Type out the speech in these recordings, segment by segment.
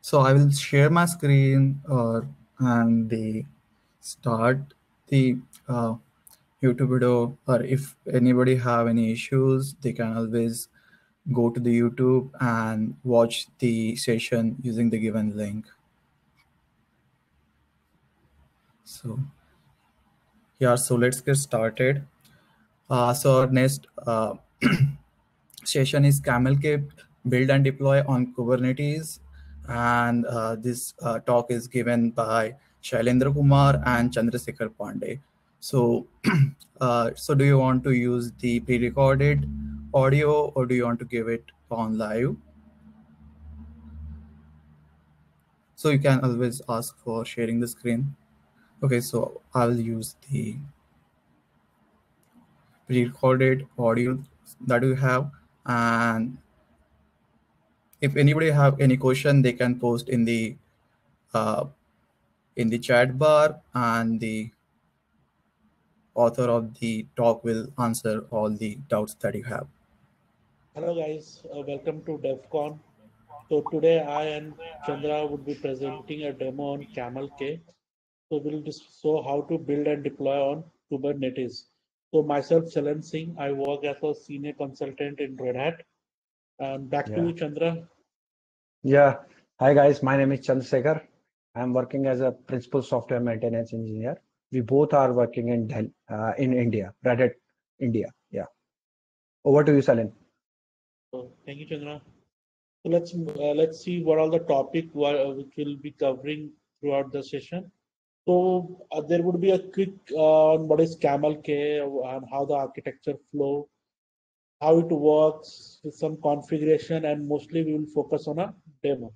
So I will share my screen and the start the uh, YouTube video, or if anybody have any issues, they can always go to the YouTube and watch the session using the given link. So yeah, so let's get started. So our next session is CamelK build and deploy on Kubernetes. And this talk is given by Shailendra Kumar and Chandrasekhar Pandey. So, so do you want to use the pre-recorded audio or do you want to give it on live? So you can always ask for sharing the screen. Okay, so I'll use the pre-recorded audio that you have, and if anybody have any question, they can post uh, in the chat bar, and the author of the talk will answer all the doubts that you have. Hello guys, welcome to DevCon. So today I and Chandra would be presenting a demo on CamelK. So we'll just show how to build and deploy on Kubernetes. So myself, Chalan Singh, I work as a senior consultant in Red Hat. And back to you, Chandra. Yeah. Hi guys, my name is Chandrasekhar. I'm working as a principal software maintenance engineer. We both are working in Delhi, in India, Red Hat, India. Yeah. Over to you, Salin. So thank you, Chandra. So let's see what all the topic which we'll be covering throughout the session. So there would be a quick on what is CamelK and how the architecture flow, how it works with some configuration, and mostly we will focus on a demo.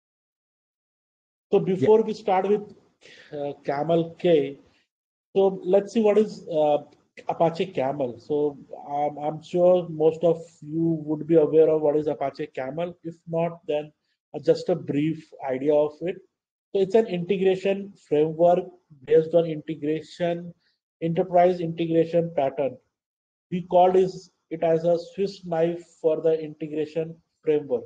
So before we start with CamelK, so let's see what is Apache Camel. So I'm sure most of you would be aware of what is Apache Camel. If not, then just a brief idea of it. So it's an integration framework based on enterprise integration pattern. We call it as a Swiss knife for the integration framework.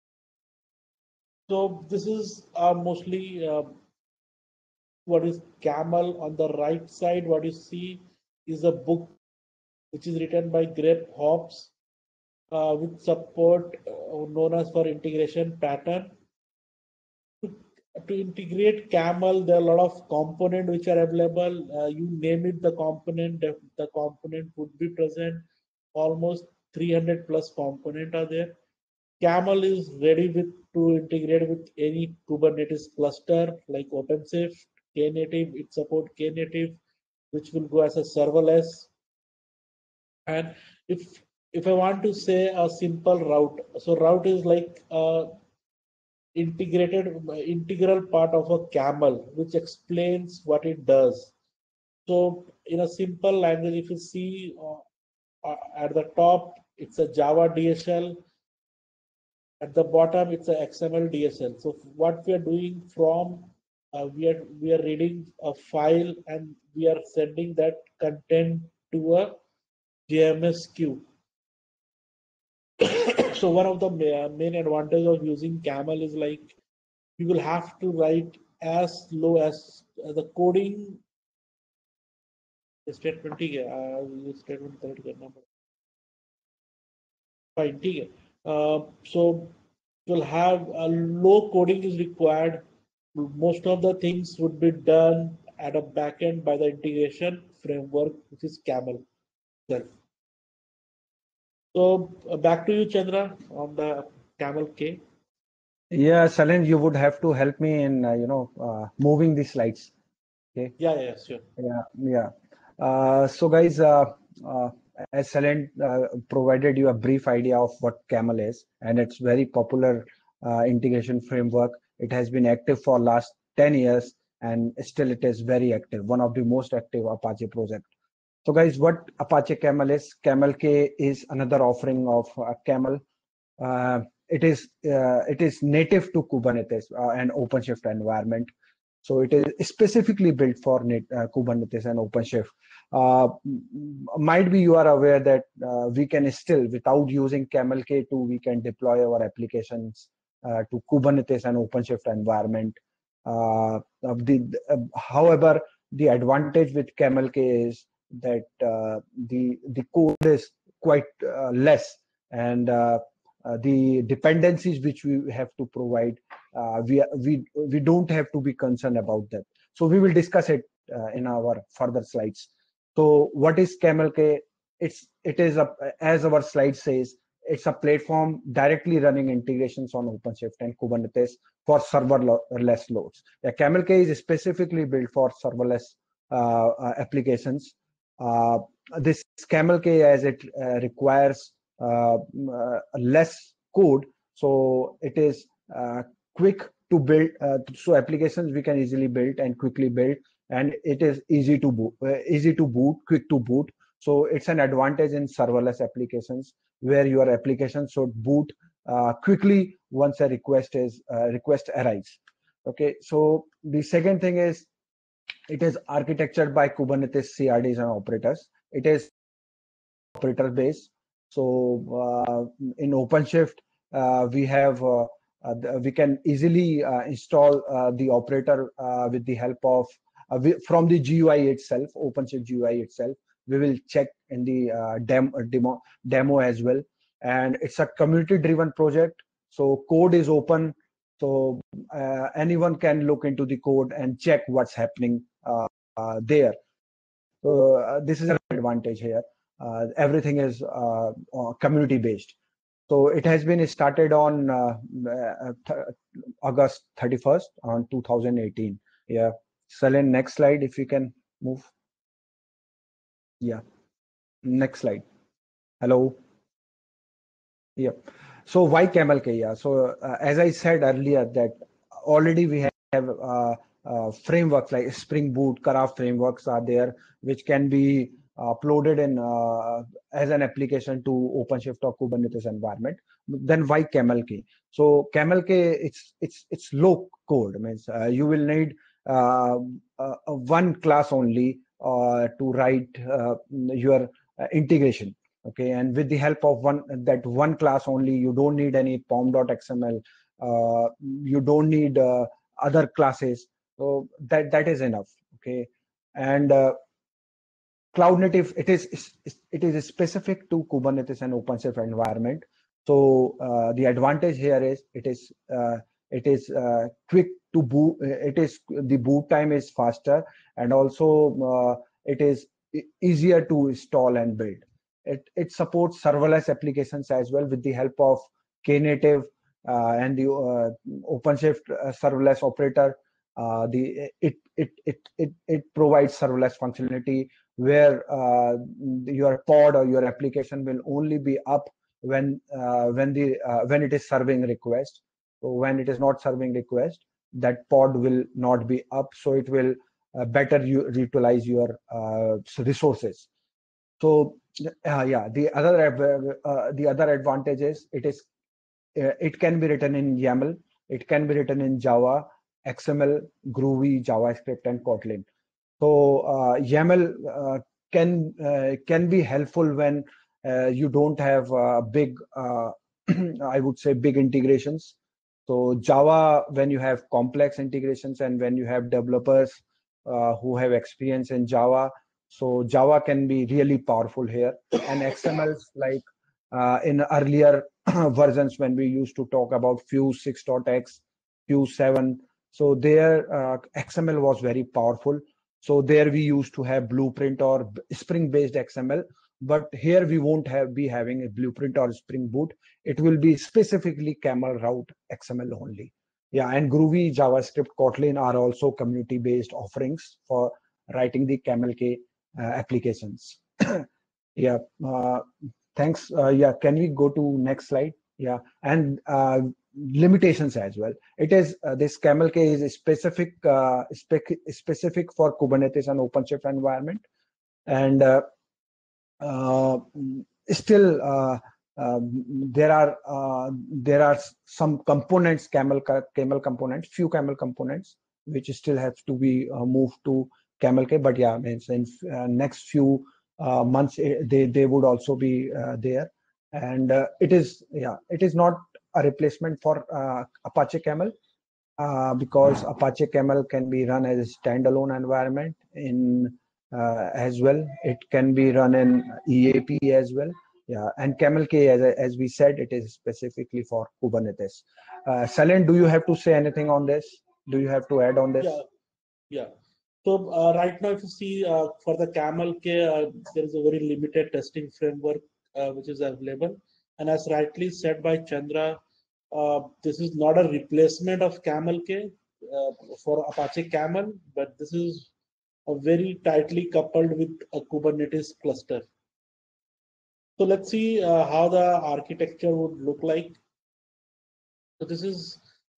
So this is mostly what is Camel. On the right side. What you see is a book which is written by Greg Hobbs with support known as for integration pattern. To integrate Camel, there are a lot of components which are available. You name it, the component would be present. Almost 300 plus component are there. Camel is ready to integrate with any Kubernetes cluster like OpenShift, Knative. It supports Knative, which will go as a serverless. And if I want to say a simple route, so route is like a integral part of a camel, which explains what it does. So in a simple language, if you see at the top, it's a Java DSL. At the bottom, it's a XML DSL. So what we are doing from we are reading a file and we are sending that content to a JMS queue. So one of the main advantage of using Camel is like you will have to write as low as the coding statement statement correct करना पड़ेगा. Fine, ठीक है. So you'll have a low coding is required. Most of the things would be done at a backend by the integration framework, which is Camel itself. So back to you, Chandra, on the CamelK. Yeah, Salin, you would have to help me in moving the slides. Okay. Yeah, sure. Yeah. So guys, as Salin provided you a brief idea of what Camel is, and it's very popular integration framework. It has been active for last 10 years, and still it is very active. One of the most active Apache project. So guys, what Apache Camel is? CamelK is another offering of Camel. It is native to Kubernetes and OpenShift environment. So it is specifically built for Kubernetes and OpenShift. Might be you are aware that we can still, without using CamelK2, we can deploy our applications to Kubernetes and OpenShift environment. However, the advantage with CamelK is that the code is quite less, and the dependencies which we have to provide, we don't have to be concerned about that. So we will discuss it in our further slides. So what is CamelK? It is a, as our slide says, it's a platform directly running integrations on OpenShift and Kubernetes for serverless loads. Yeah, CamelK is specifically built for serverless applications. This CamelK, as it requires less code, so it is quick to build. So applications we can easily build and quickly build, and it is easy to boot, quick to boot. So it's an advantage in serverless applications where your application should boot quickly once a request arrives. Okay, so the second thing is it is architectured by Kubernetes CRDs and operators. It is operator based. So in OpenShift, we can easily install the operator with the help of from the GUI itself, OpenShift GUI itself. We will check in the demo as well. And it's a community-driven project. So code is open. So anyone can look into the code and check what's happening there. So this is an advantage here. Everything is community-based. So it has been started on August 31st on 2018. Yeah. Salen, next slide if you can move. Yeah. Next slide. Hello. Yeah. So why CamelK? Yeah. So as I said earlier, that already we have frameworks like Spring Boot, Kara frameworks are there, which can be uploaded in as an application to OpenShift or Kubernetes environment. Then why CamelK? So CamelK, it's low code. Means you will need one class only to write your integration. Okay, and with the help of one class only, you don't need any pom.xml. You don't need other classes. So that is enough. Okay, and cloud native, it is specific to Kubernetes and OpenShift environment. So the advantage here is it is quick to boot. The boot time is faster, and also it is easier to install and build. It supports serverless applications as well with the help of Knative and the OpenShift serverless operator. It provides serverless functionality where your pod or your application will only be up when it is serving request. So when it is not serving request, that pod will not be up. So it will better utilize your resources. So yeah, the other advantage is it can be written in YAML, it can be written in Java, XML, Groovy, JavaScript, and Kotlin. So YAML can be helpful when you don't have big, I would say, big integrations. So Java, when you have complex integrations and when you have developers who have experience in Java, so Java can be really powerful here. And XMLs, like in earlier versions when we used to talk about Fuse 6.x, Fuse 7, so there XML was very powerful. So there we used to have Blueprint or Spring-based XML, but here we won't be having a Blueprint or Spring Boot. It will be specifically Camel Route XML only. Yeah, and Groovy, JavaScript, Kotlin are also community-based offerings for writing the CamelK applications. Yeah, thanks. Yeah, can we go to next slide? Yeah, and limitations as well. It is this CamelK is specific for Kubernetes and OpenShift environment, and still there are some components, camel components, few camel components which still have to be moved to CamelK. But yeah, means in next few months they would also be there, and it is not a replacement for Apache Camel, because Apache Camel can be run as a standalone environment in as well. It can be run in EAP as well. Yeah, and Camel K, as we said, it is specifically for Kubernetes. Salen, do you have to say anything on this? Do you have to add on this? Yeah. So right now, if you see for the Camel K, there is a very limited testing framework which is available. And as rightly said by Chandra, this is not a replacement of Camel K for Apache Camel, but this is a very tightly coupled with a Kubernetes cluster. So let's see how the architecture would look like. So this is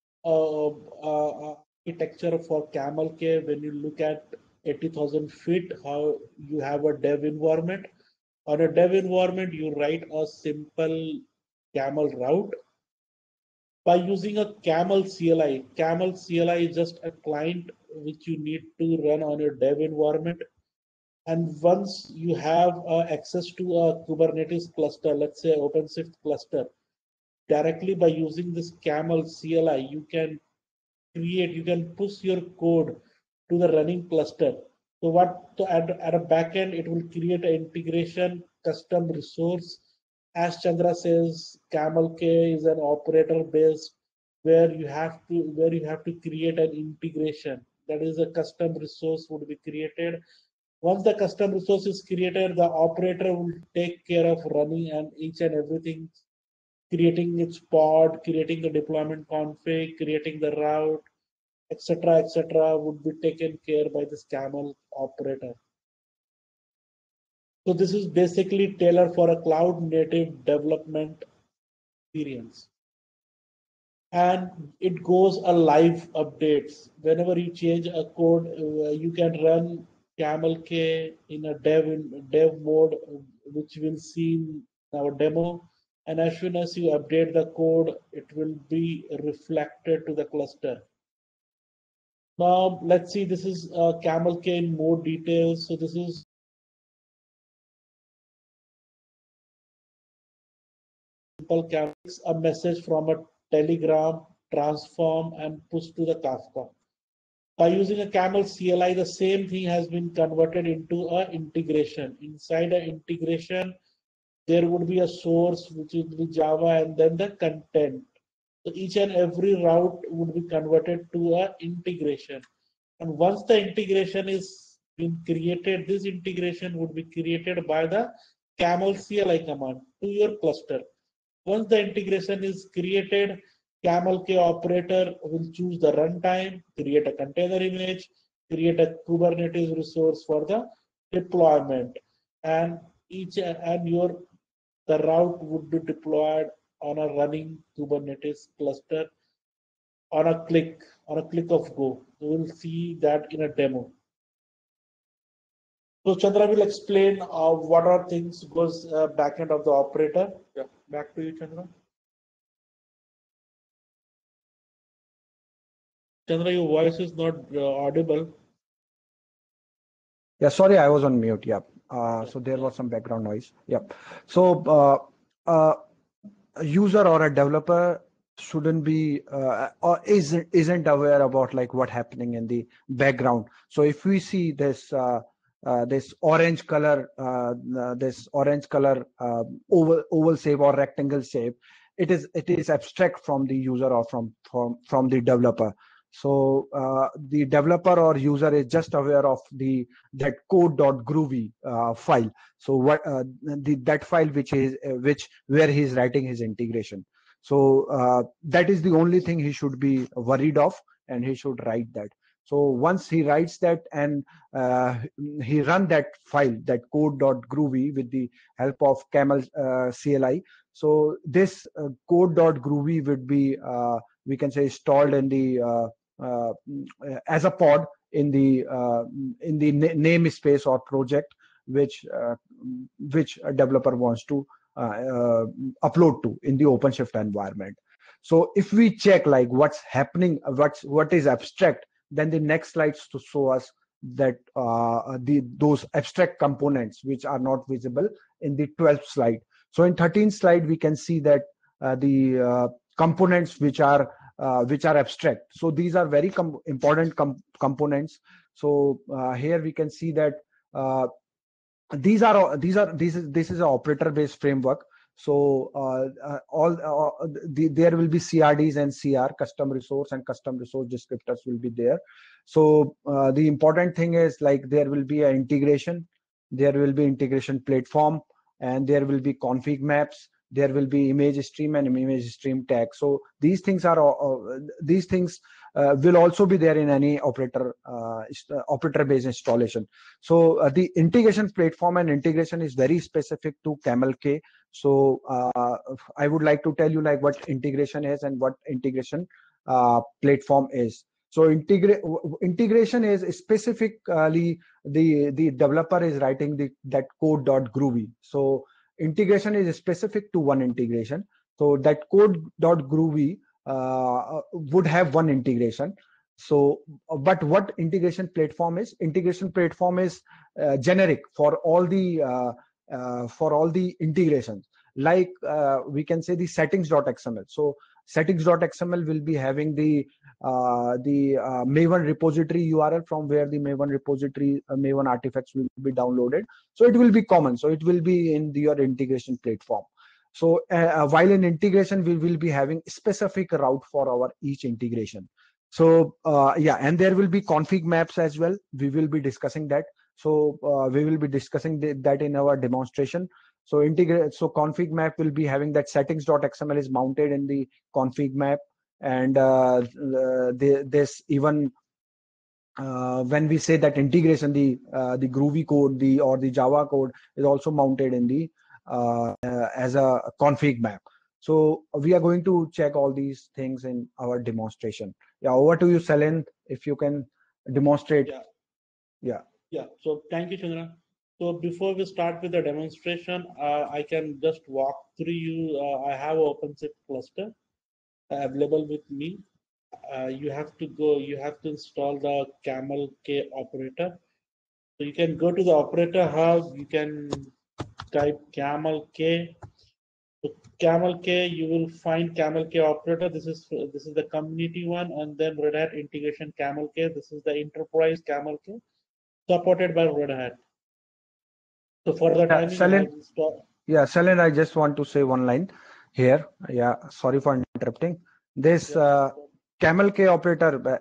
architecture for Camel K. When you look at 80,000 feet, how you have a dev environment. On a dev environment, you write a simple camel route by using a camel CLI. Camel CLI is just a client which you need to run on your dev environment. And once you have access to a Kubernetes cluster, let's say OpenShift cluster, directly by using this camel CLI, you can push your code to the running cluster. So at a backend, it will create an integration custom resource. As Chandra says, Camel K is an operator based where you have to create an integration. That is, a custom resource would be created. Once the custom resource is created, the operator will take care of running and each and everything, creating its pod, creating the deployment config, creating the route, etc., would be taken care by this Camel operator. So this is basically tailored for a cloud native development experience. And it goes a live updates. Whenever you change a code, you can run Camel K in a dev mode, which we'll see in our demo. And as soon as you update the code, it will be reflected to the cluster. Now let's see, this is Camel K in more details. So this is simple Camel, a message from a Telegram, transform and push to the Kafka. By using a Camel CLI, the same thing has been converted into an integration. Inside an integration, there would be a source, which would be Java, and then the content. So each and every route would be converted to an integration. And once the integration is been created, this integration would be created by the Camel CLI command to your cluster. Once the integration is created, Camel K operator will choose the runtime, create a container image, create a Kubernetes resource for the deployment, and the route would be deployed on a running Kubernetes cluster on a click of go. We will see that in a demo. So Chandra will explain what are things goes backend of the operator. Yeah, back to you, Chandra. Chandra, your voice is not audible. Yeah, sorry, I was on mute. Yeah. So there was some background noise. Yep. So a user or a developer shouldn't be or isn't aware about like what happening in the background. So if we see this this orange color oval shape or rectangle shape, it is abstract from the user or from the developer. So the developer or user is just aware of that code.groovy file. So what that file where he is writing his integration. So that is the only thing he should be worried of, and he should write that. So once he writes that and he run that file, that code.groovy, with the help of Camel CLI. So this code.groovy would be we can say installed in the as a pod in the namespace or project which a developer wants to upload to in the OpenShift environment. So if we check like what's happening, what is abstract, then the next slides to show us that those abstract components which are not visible in the 12th slide. So in 13th slide we can see that components which are abstract. So these are very important components. So here we can see that this is an operator based framework. So there will be CRDs and CR, custom resource and custom resource descriptors will be there. So the important thing is, like, there will be an integration, there will be integration platform, and there will be config maps, there will be image stream and image stream tag. So these things will also be there in any operator based installation. So the integration platform and integration is very specific to CamelK. So I would like to tell you, like, what integration is and what integration platform is. So integration is specifically the developer is writing that code.groovy. So integration is specific to one integration. So that code.groovy would have one integration. So, but what integration platform is? Integration platform is generic for all the integrations. Like we can say the settings.xml. So settings.xml will be having the Maven repository URL from where the Maven repository Maven artifacts will be downloaded. So it will be common. So it will be in your integration platform. So while in integration, we will be having specific route for our each integration. So yeah, and there will be config maps as well. We will be discussing that. So we will be discussing that in our demonstration. So config map will be having that settings.xml is mounted in the config map, and this even when we say that integration, the Groovy code, or the Java code is also mounted in the as a config map. So we are going to check all these things in our demonstration. Yeah, over to you, Selen, if you can demonstrate. Yeah. So thank you, Chandra. So before we start with the demonstration, I can just walk through you. I have an OpenShift cluster available with me. You have to install the CamelK operator. So you can go to the operator hub. You can type CamelK. So CamelK, you will find CamelK operator. This is the community one, and then Red Hat integration CamelK. This is the enterprise CamelK, supported by Red Hat. So for the timing, Selen, I just want to say one line here. Yeah, sorry for interrupting. This CamelK operator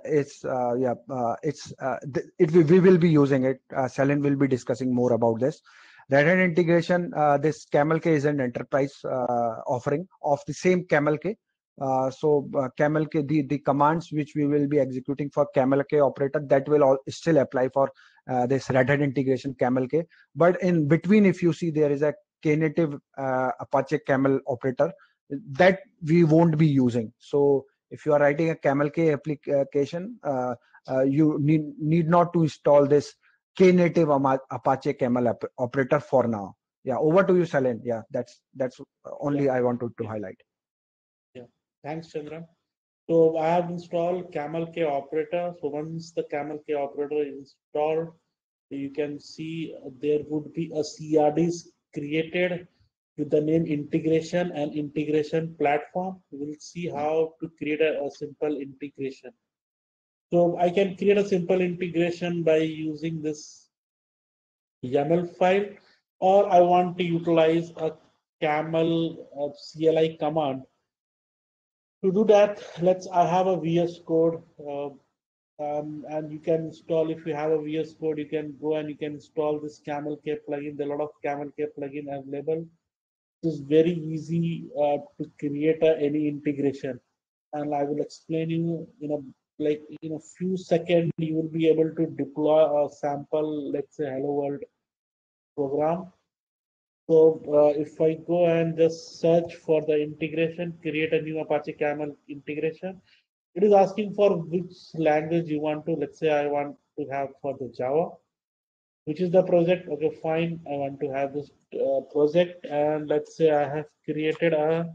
we will be using it. Selen will be discussing more about this. Red Hat integration. This CamelK is an enterprise offering of the same CamelK. CamelK, the commands which we will be executing for CamelK operator, that will still apply for this Red Hat integration CamelK. But in between, if you see, there is a Knative Apache Camel operator that we won't be using. So if you are writing a CamelK application, you need not to install this Knative Apache Camel operator for now. Yeah, over to you, Selen. Yeah, that's only I wanted to highlight. Yeah, thanks, Chandra. So I have installed CamelK operator. So once the CamelK operator is installed, you can see there would be a CRDs created with the name integration and integration platform. We'll see how to create a simple integration. So I can create a simple integration by using this YAML file, or I want to utilize a Camel CLI command. To do that, I have a VS Code, and you can install, if you have a VS Code, you can go and you can install this CamelK plugin. There are a lot of CamelK plugin available. It's very easy to create any integration, and I will explain you in a few seconds. You will be able to deploy a sample, let's say hello world program. So if I go and just search for the integration, create a new Apache Camel integration, it is asking for which language you want to. Let's say I want to have for the Java, which is the project. Okay, fine. I want to have this project, and let's say I have created a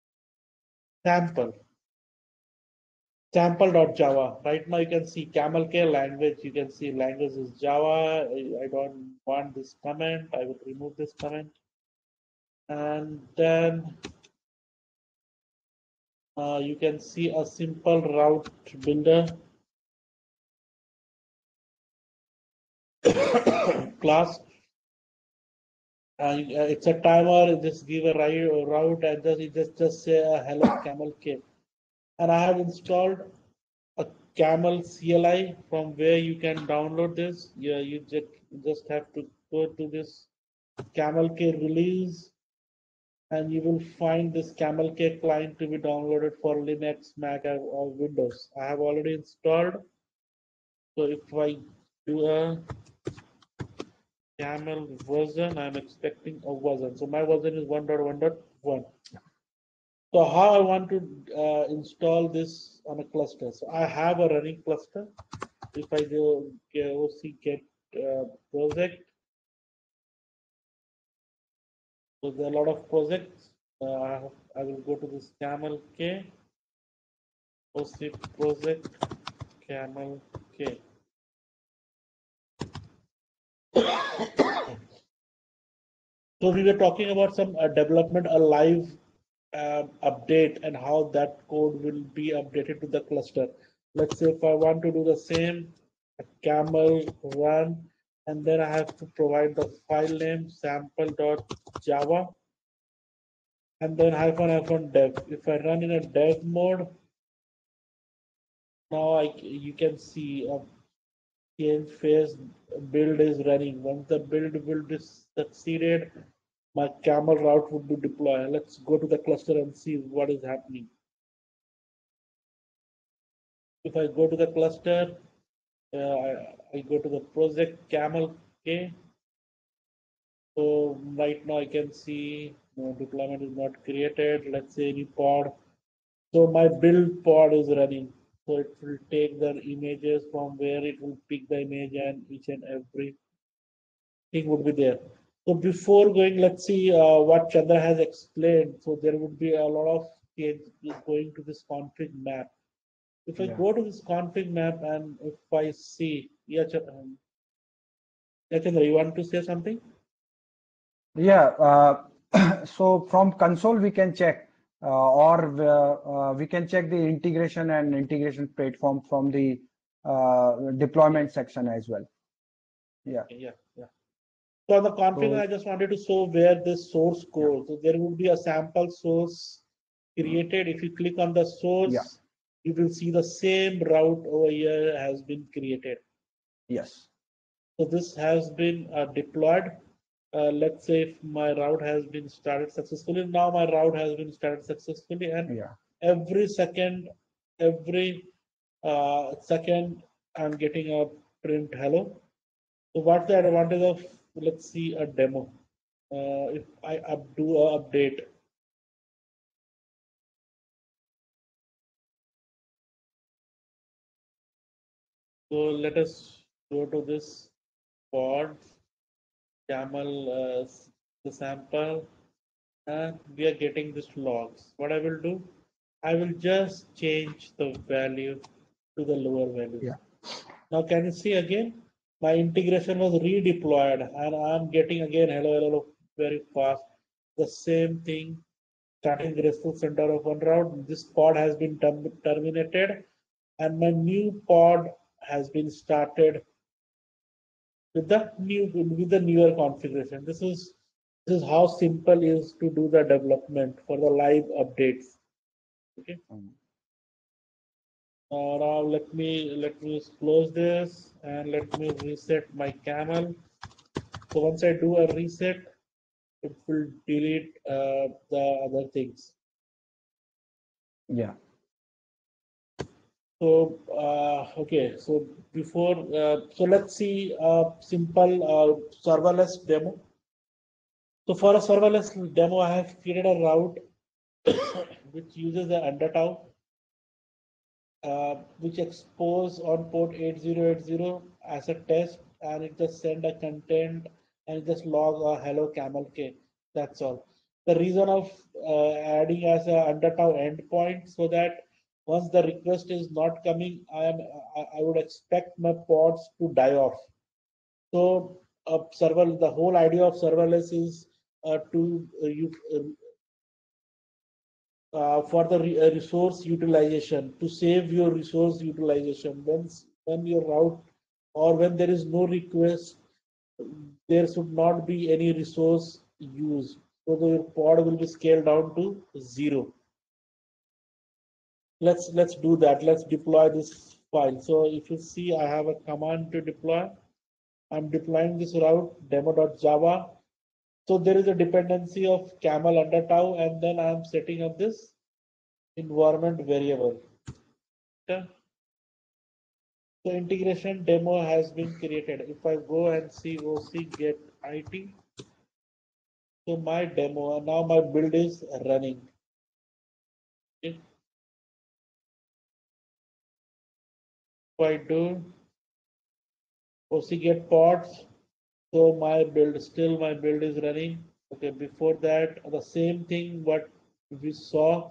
sample.java. Right now you can see CamelK language. You can see language is Java. I don't want this comment. I will remove this comment. And then You can see a simple route builder class. It's a timer. Just give a route and just say hello camel K. And I have installed a camel CLI from where you can download this. Yeah, you just have to go to this camel K release, and you will find this camel K client to be downloaded for Linux, Mac, or Windows. I have already installed. So if I do a camel version, I'm expecting a version. So my version is 1.1.1. So how I want to install this on a cluster. So I have a running cluster. If I go OC get project, so there are a lot of projects. I will go to this camel K, OC project, camel K. So we were talking about some development, a live update, and how that code will be updated to the cluster. Let's say if I want to do the same, a camel run, and then I have to provide the file name sample.java, and then --- dev. If I run in a dev mode, now you can see a change phase build is running. Once the build is succeeded, my camel route would be deployed. Let's go to the cluster and see what is happening. If I go to the cluster, I go to the project camel K. So right now I can see no deployment is not created. Let's say any pod. So my build pod is running. So it will take the images from where it will pick the image, and each and every thing would be there. So before going, let's see what Chandra has explained. So there would be a lot of change going to this config map. If I go to this config map and if I see, yeah, Chandra, you want to say something? Yeah. So from console we can check, or we can check the integration and integration platform from the deployment section as well. Yeah. Yeah. So on the config, I just wanted to show where this source code. So there would be a sample source created. If you click on the source, you will see the same route over here has been created. Yes. So this has been deployed. Let's say if my route has been started successfully. Now my route has been started successfully, and every second, second, I'm getting a print hello. So what's the advantage of, let's see a demo. If I do a update, so let us go to this pod camel the sample, and we are getting this logs. What I will do, I will just change the value to the lower value. Now can you see again? My integration was redeployed, and I'm getting again hello very fast. The same thing starting the RESTful center of one route. This pod has been terminated, and my new pod has been started with the newer configuration. This is how simple it is to do the development for the live updates. Okay. Now let me close this and let me reset my camel. So once I do a reset, it will delete the other things. Yeah. So okay, so before so let's see a simple serverless demo. So for a serverless demo, I have created a route which uses the undertow, which expose on port 8080 as a test, and it just send a content and just log a hello camel K. That's all. The reason of adding as a undertow endpoint, so that once the request is not coming, I would expect my pods to die off. So the whole idea of serverless is to you for the resource utilization, to save your resource utilization. When your route or when there is no request, there should not be any resource used. So the pod will be scaled down to 0. Let's do that. Let's deploy this file. So if you see, I have a command to deploy. I'm deploying this route demo.java. So there is a dependency of camel under tau, and then I'm setting up this environment variable. Okay. So integration demo has been created. If I go and see OC get IT, so my demo, and now my build is running. Okay. If I do OC get pods, so my build is running. Okay, before that, the same thing what we saw.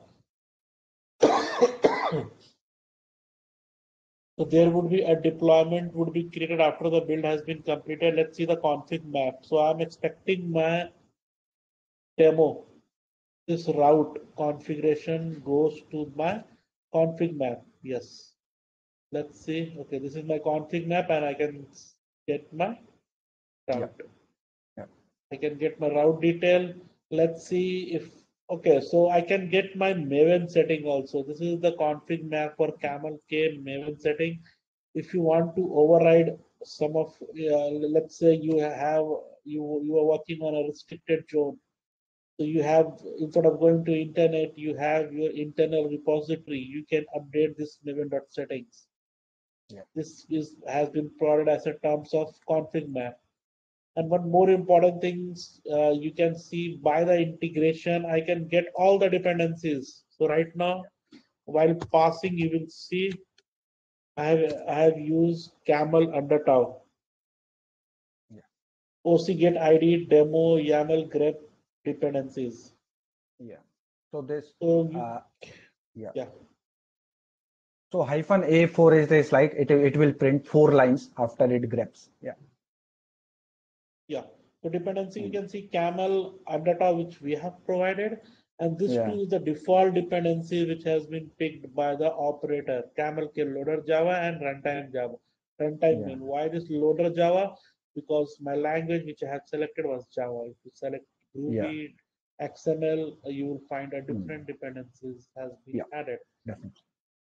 So there would be a deployment would be created after the build has been completed. Let's see the config map. So I'm expecting my demo. This route configuration goes to my config map. Yes. Let's see. Okay, this is my config map, and I can get my route. Yeah. I can get my route detail. Let's see if, okay, so I can get my Maven setting also. This is the config map for Camel K Maven setting. If you want to override some of, let's say you are working on a restricted zone. So you have, instead of going to internet, you have your internal repository. You can update this Maven.settings. Yeah. This has been provided as a terms of config map. And one more important thing, you can see by the integration, I can get all the dependencies. So right now, while passing, you will see I have used camel under tau. Yeah. OC get ID, demo, YAML, grep dependencies. Yeah. So this, So yeah. yeah. So hyphen A4 is this, like it will print 4 lines after it grabs. Yeah. Yeah. So dependency, you can see camel under tau, which we have provided. And this Yeah. too is the default dependency which has been picked by the operator, camel K loader Java and runtime Java. Runtime Yeah. mean why this loader Java? Because my language which I have selected was Java. If you select Yeah. Ruby, XML, you will find a Mm. different dependencies has been Yeah. added. Definitely.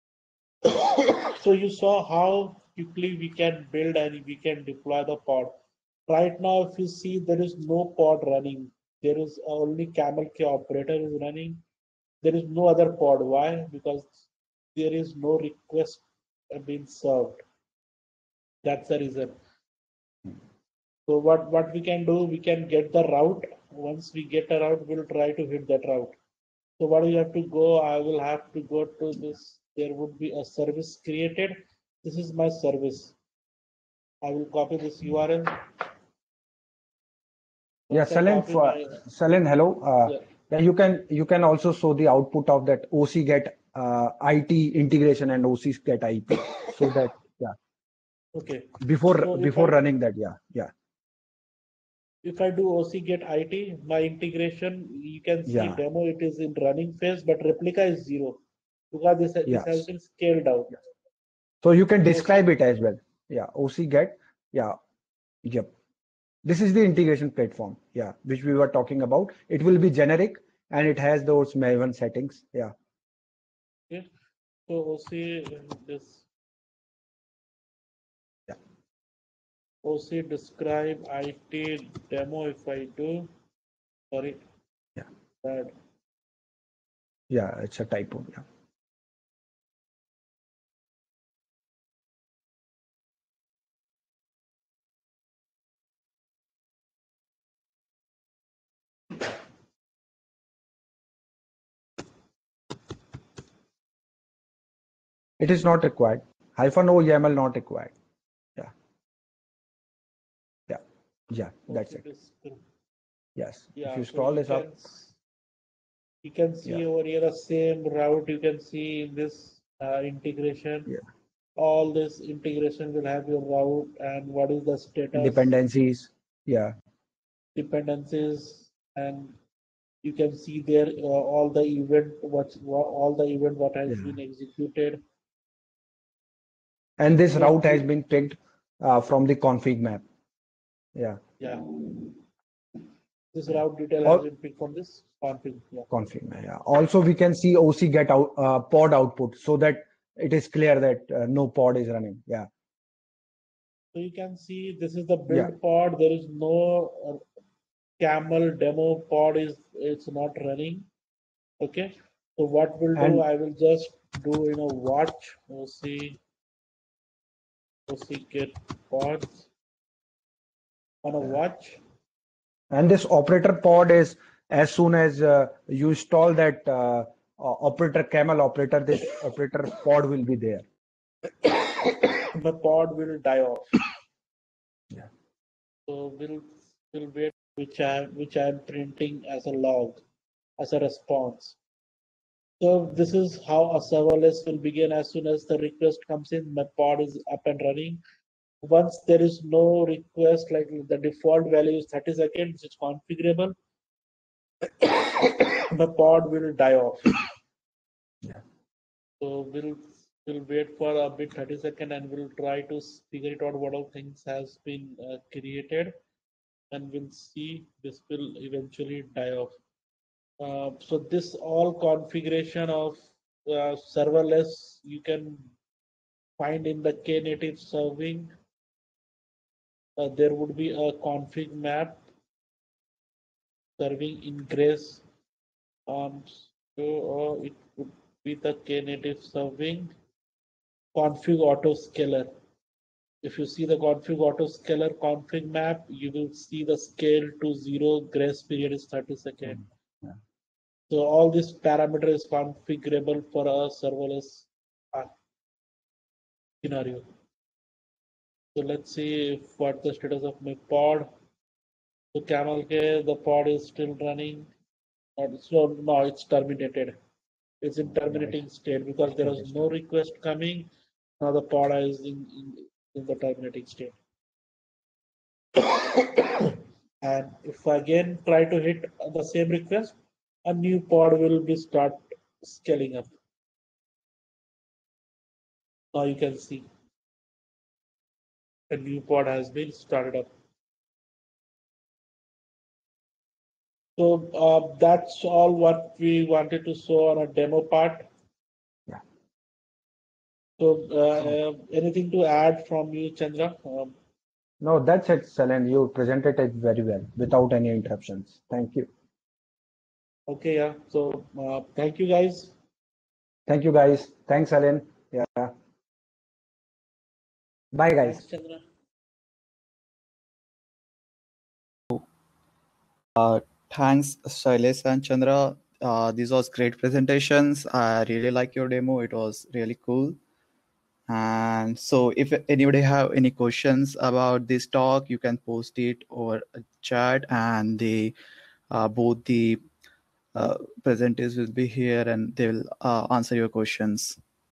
So you saw how quickly we can build and we can deploy the pod. Right now, if you see, there is no pod running. There is only camel K operator is running. There is no other pod. Why? Because there is no request being served. That's the reason. So what we can do, we can get the route. Once we get a route, we'll try to hit that route. So what do you have to go? I will have to go to this. There would be a service created. This is my service. I will copy this URL. Yeah, Once I copy my, Salen, hello. yeah. Yeah, you can also show the output of that OC get IT integration and OC get IP, so that yeah Okay. before So before running that yeah if I do OC get IT, my integration, you can see yeah demo, it is in running phase, but replica is 0 because this has yes. been scaled down. Yeah. So you can So describe it as well. Yeah, OC get yeah yep. This is the integration platform, yeah, which we were talking about. It will be generic and it has those Maven settings. Yeah. okay. So OC this Yeah. OC describe IT demo if I do, sorry, Yeah. bad. Yeah, it's a typo. Yeah. It is not required. Hyphen O YAML not required. Yeah. Yeah. Yeah. That's OC it. describe. Yes. If Yeah, you so scroll this up. you can Yeah. see over here the same route you can see in this integration. Yeah. All this integration will have your route and what is the status, Dependencies. Yeah. dependencies, and You can see there all the event, what has Yeah. been executed. And this So, route has been picked from the config map. Yeah. yeah, this route detail has All been picked from this config. Yeah. config map. Yeah. Also, we can see OC get out pod output so that it is clear that no pod is running. Yeah. So you can see this is the Yeah. build pod. There is no camel demo pod it's not running. Okay. So what we'll do, And I will just do watch OC get pods on a watch. and this operator pod is as soon as you install that operator camel operator, this operator pod will be there. The pod will die off. Yeah. So we'll wait which I'm printing as a log, as a response. So this is how a serverless will begin. As soon as the request comes in, my pod is up and running. Once there is no request, like the default value is 30 seconds, it's configurable. The pod will die off. Yeah. So we'll wait for a bit 30 seconds and we'll try to figure it out what all things has been created, and we'll see this will eventually die off. So this all configuration of serverless you can find in the Knative serving. There would be a config map serving ingress. So it would be the Knative serving config autoscaler. If you see the config autoscaler config map, you will see the scale to 0, grace period is 30 seconds. Yeah. So all this parameter is configurable for a serverless scenario. So let's see what the status of my pod. So camel K, the pod is still running. So now it's terminated. It's in terminating state because there is no request coming. Now the pod is in the terminating state. And if I again try to hit the same request, a new pod will be start scaling up. Now you can see a new pod has been started up. So that's all what we wanted to show on a demo part. Yeah. So anything to add from you, Chandra? No, that's excellent. You presented it very well without any interruptions. Thank you. Okay, yeah. So thank you guys. Thank you, guys. Thanks, Alan. Yeah. Bye, guys. Thanks, Chandra. Thanks, Shailesh and Chandra. These was great presentations. I really like your demo. It was really cool. And so if anybody have any questions about this talk, you can post it over a chat, and both the presenters will be here and they will answer your questions.